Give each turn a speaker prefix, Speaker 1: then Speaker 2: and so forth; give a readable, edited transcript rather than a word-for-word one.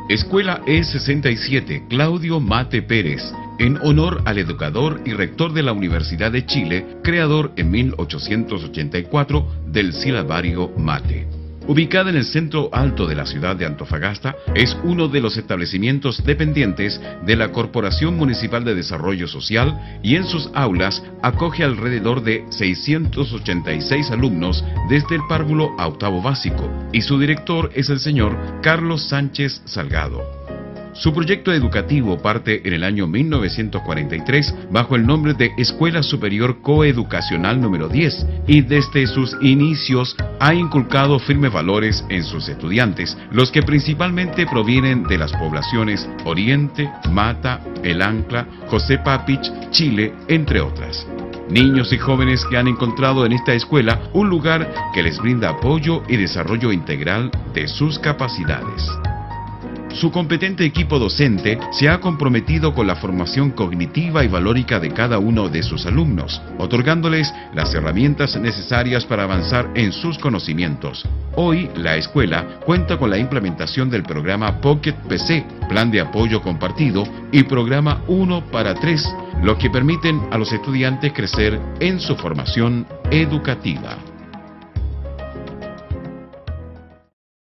Speaker 1: Escuela E67 Claudio Mate Pérez, en honor al educador y rector de la Universidad de Chile, creador en 1884 del silabario mate. Ubicada en el centro alto de la ciudad de Antofagasta, es uno de los establecimientos dependientes de la Corporación Municipal de Desarrollo Social y en sus aulas acoge alrededor de 686 alumnos desde el párvulo a octavo básico, y su director es el señor Carlos Sánchez Salgado. Su proyecto educativo parte en el año 1943 bajo el nombre de Escuela Superior Coeducacional número 10 y desde sus inicios ha inculcado firmes valores en sus estudiantes, los que principalmente provienen de las poblaciones Oriente, Mata, El Ancla, José Papich, Chile, entre otras. Niños y jóvenes que han encontrado en esta escuela un lugar que les brinda apoyo y desarrollo integral de sus capacidades. Su competente equipo docente se ha comprometido con la formación cognitiva y valórica de cada uno de sus alumnos, otorgándoles las herramientas necesarias para avanzar en sus conocimientos. Hoy, la escuela cuenta con la implementación del programa Pocket PC, Plan de Apoyo Compartido y Programa 1 para 3, lo que permiten a los estudiantes crecer en su formación educativa.